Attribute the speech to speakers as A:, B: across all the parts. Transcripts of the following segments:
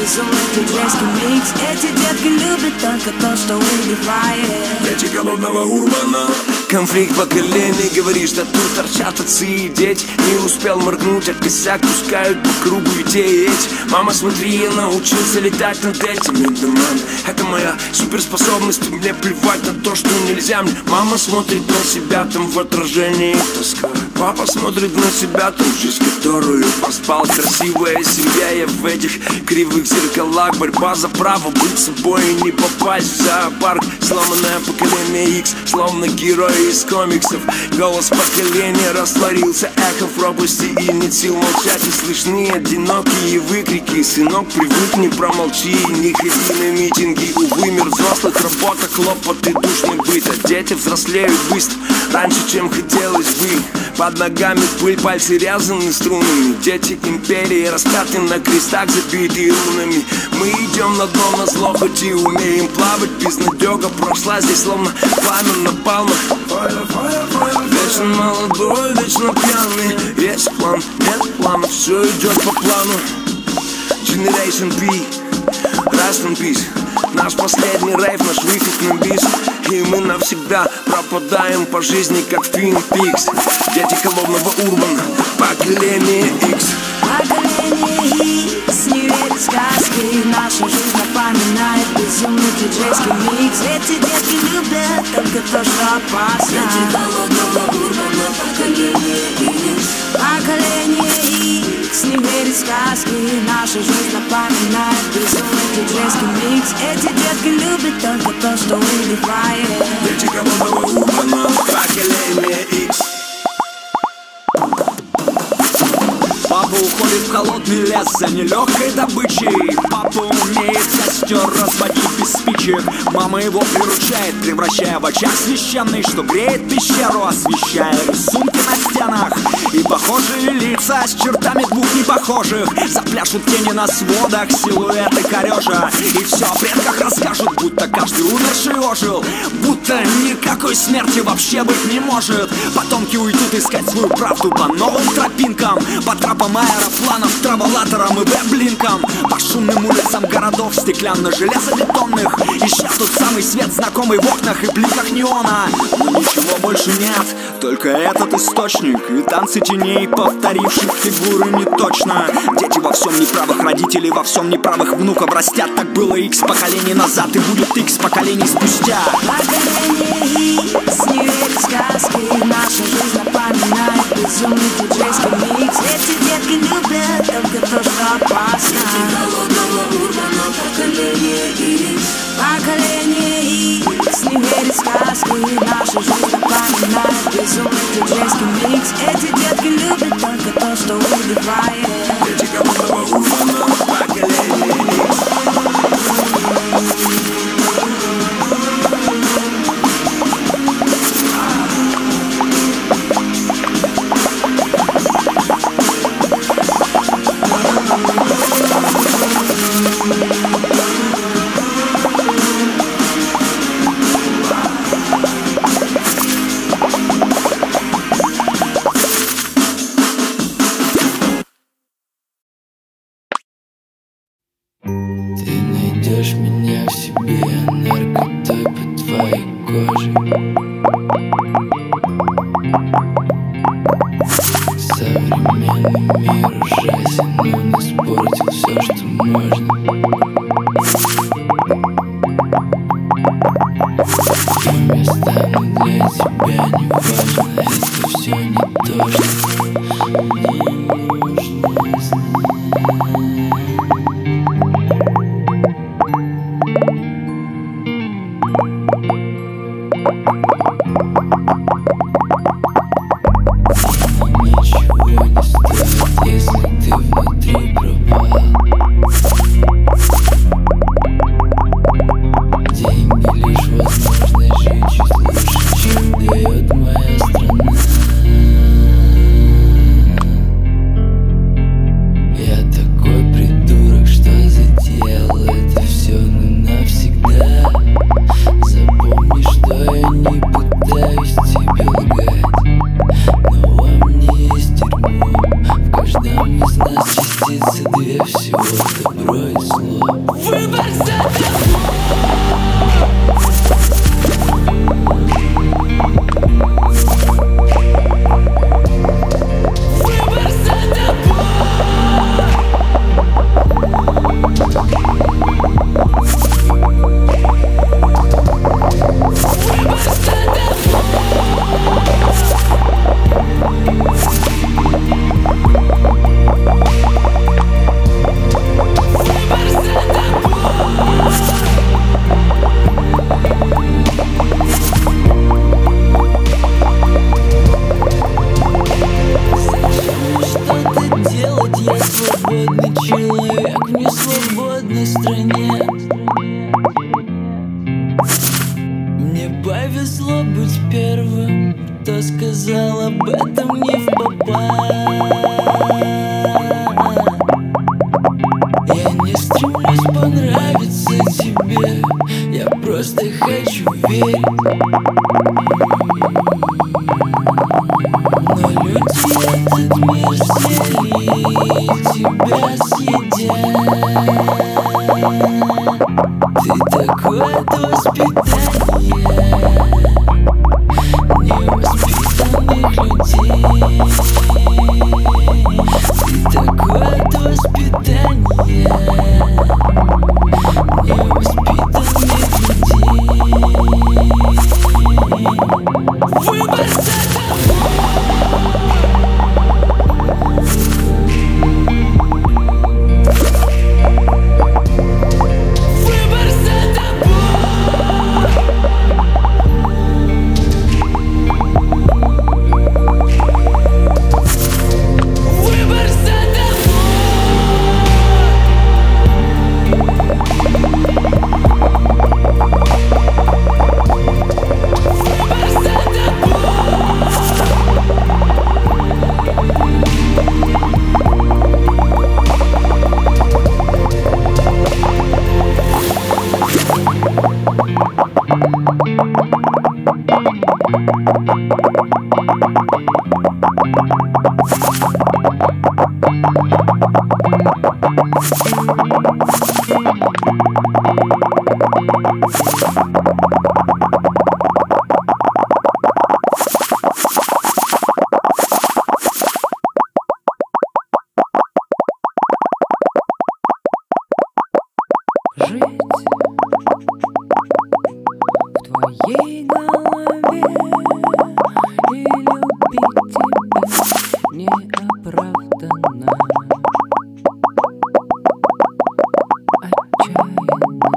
A: безумный диджейский микс. Эти детки любят только то, что убивает.
B: Дети голодного урбана.
C: Конфликт поколений, говоришь, что тут торчат отцы и дети. Не успел моргнуть, а косяк пускают по кругу идеи эти. Мама, смотри, я научился летать над этими домами. Это моя суперспособность, и мне плевать на то, что нельзя мне. Мама смотрит на себя, там в отражении тоска. Папа смотрит на себя, там жизнь, которую проспал. Красивая семья, я в этих кривых зеркалах. Борьба за право быть собой и не попасть в зоопарк. Сломанное поколение X, словно герой из комиксов. Голос поколения растворился эхо в пропасти, и нет сил молчать. И слышны одинокие выкрики: сынок, привыкни, промолчи, не ходи на митинги. Увы, мир взрослых, работа, хлопоты, душный быт. А дети взрослеют быстро, раньше, чем хотелось бы. Под ногами пыль, пальцы рязаны струнами. Дети империи распяты на крестах, забиты рунами. Мы идем на дно, на зло, хоть и умеем плавать. Безнадега прошла здесь, словно пламя на палмах. Вечно молодой, вечно пьяный. Есть план, нет плана, все идет по плану. Generation P, Rest in Peace. Наш последний рейв, наш выход на бис. И мы навсегда пропадаем по жизни, как Twin Peaks. Дети холодного урбана, поколение X.
A: Поколение X не верит в сказки. Наша жизнь напоминает безумный диджейский микс. Эти детки любят только то, что опасно.
B: Дети холодного урбана, поколение X.
A: Поколение X не верит в сказки. Наша жизнь напоминает безумный диджейский микс. Эти детки любят только то, что убивает.
B: Дети голодного урбана, поколение X.
D: Папа уходит в холодный лес за нелегкой добычей. Папа умеет костер разводить без спичек. Мама его приручает, превращая в очаг священный, что греет пещеру, освещая рисунки на стенах. И похожие лица с чертами двух непохожих запляшут тени на сводах, силуэты корежа. И все о предках расскажут, будто каждый умерший ожил, будто никакой смерти вообще быть не может. Потомки уйдут искать свою правду по новым тропинкам, по тропам аэропланов, траволаторам и веб-линкам, по шумным улицам городов стеклянно-железобетонных, ища тот самый свет, знакомый в окнах и бликах неона. Но ничего больше нет, только этот источник и танцы теней, повторивших фигуры не точно. Дети во всем неправых родителей, во всем неправых внуков растят. Так было X поколений назад и будет X поколений спустя.
A: Поколение X не верит в сказки. Наша жизнь напоминает безумный диджейский микс. Эти детки любят только то, что опасно.
B: Дети голодного урбана, поколение X.
A: Поколение X не верит в сказки. Наша жизнь напоминает безумный диджейский микс. Эти детки любят только то, что убивает.
B: Дети голодного урбана, поколение X.
E: Найдешь меня в себе, наркотой по твоей коже. Современный мир ужасен, он испортил все, что можно. Кем я стану для тебя, не важно, это все не то, что мне нужно знать. Ничего не стоит, если ты внутри пропал. Деньги лишь возможность жить чуть лучше, чем дает моя страна. сказал об этом не впопад. Я не стремлюсь понравиться тебе, я просто хочу верить. Но люди этот мир съели, тебя съедят. Ты такой от воспитания невоспитанных людей. Ты такой от воспитания невоспитанных людей. Выбор за твоей голове и любить тебя неоправданно, отчаянно.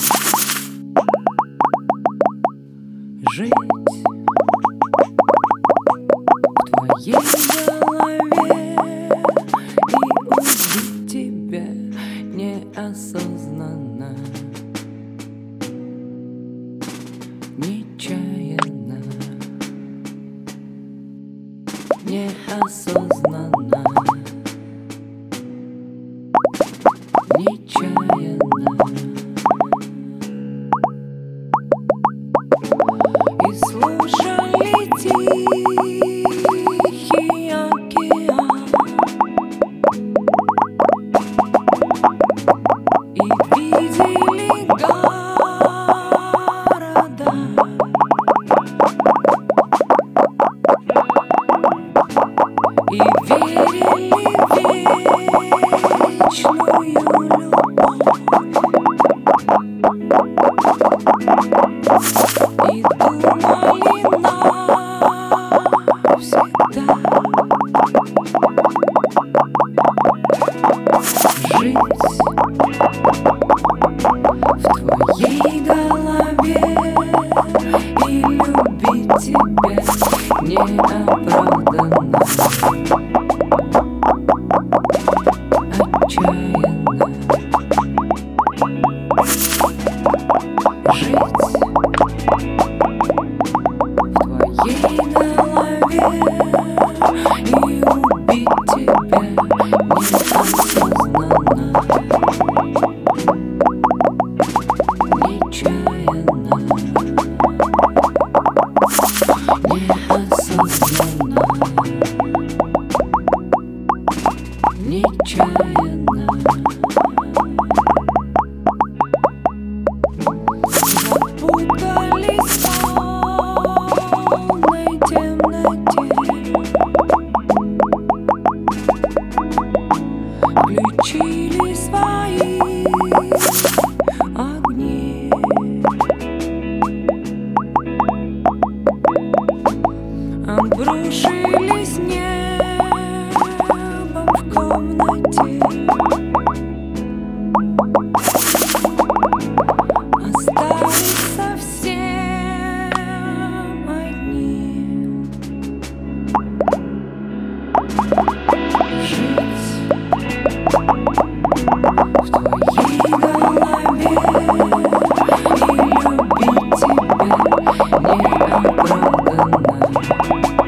E: Жить в твоей голове и убить тебя неосознанно, нечаянно, неосознанно, нечаянно. И слушали тихий океан, и видели города, и верили в вечную любовь, и думали навсегда. Жить в твоей голове и любить тебя неоправданно, отчаянно. Жить в твоей голове и убить тебя неосознанно, нечаянно, неосознанно, нечаянно. Запутались в полной темноте, включили свои огни, обрушились небом в комнате, остались совсем одни. Жить в твоей голове и любить тебя неоправданно,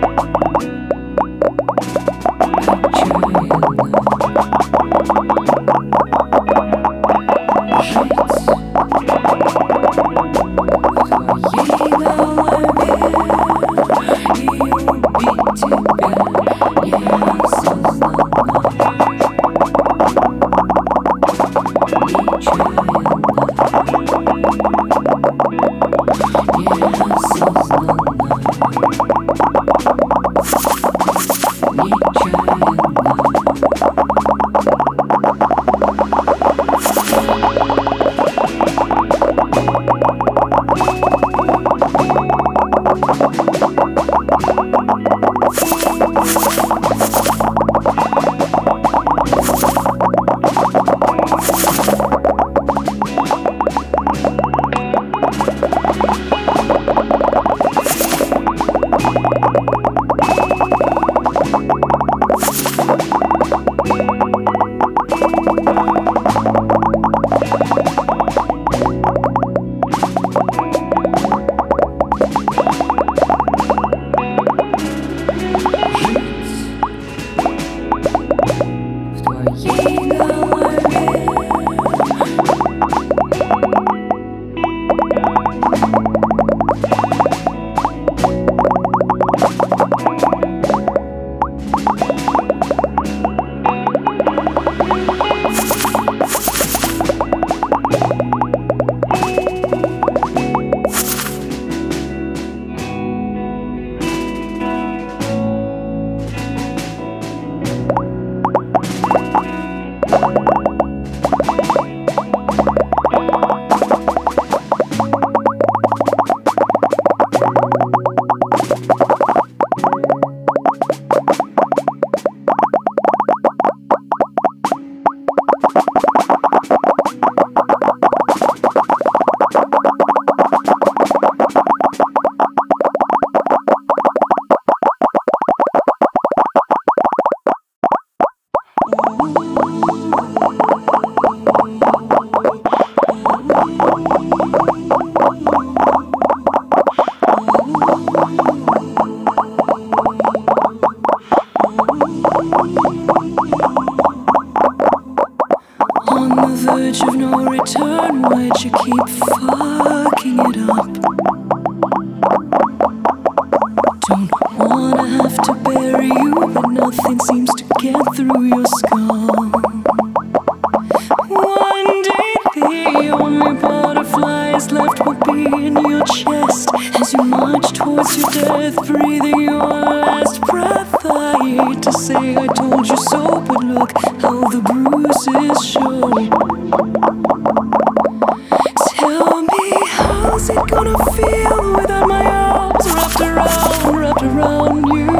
A: wanna have to bury you, but nothing seems to get through your skull. One day the only butterfly is left will be in your chest as you march towards your death, breathing your last breath. I hate to say I told you so, but look how the bruises show. Tell me, how's it gonna feel without my arms wrapped around you?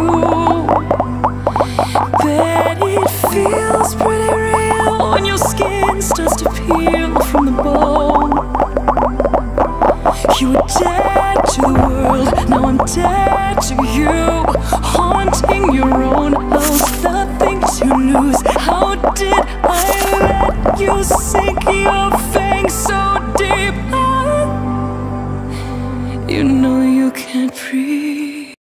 A: Bet it feels pretty real when your skin starts to peel.